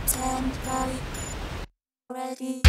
stand by ready.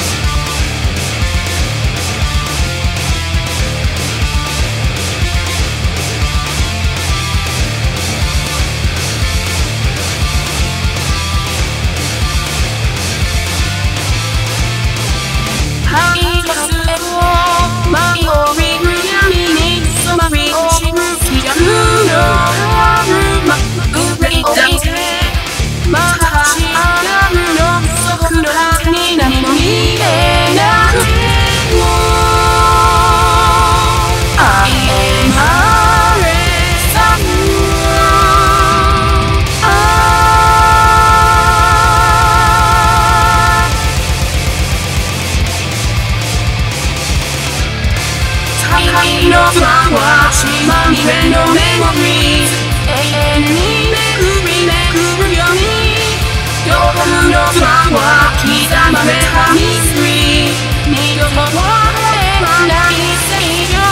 のフラワー島に目のメモリーズ永遠にめくりめくるように両方のフラワー刻まれたミステリー二度と終われない正義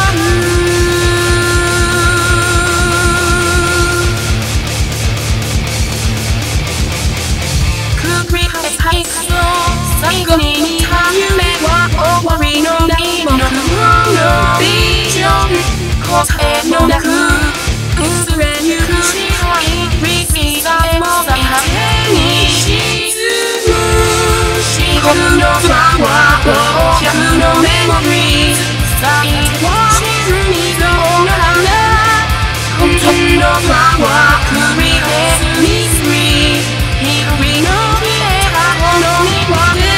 繰り返すの最後に見た夢は終わりのないもの答えのなく薄れゆく支配リスさえも最果てに沈む四国のフラワー100のメモリーズ最後は沈みそうな花本当のフラワー繰り返すミステリー光の消えたこの庭で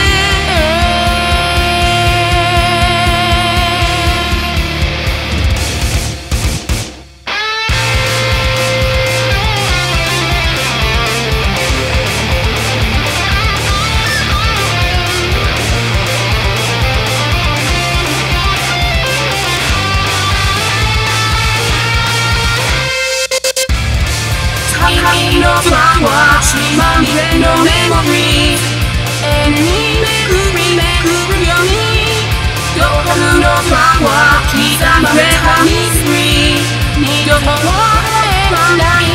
のフラワー島に目のメモリーズ永遠にめくりめくるように両方のフラワー刻まれたミステリー二度と終われない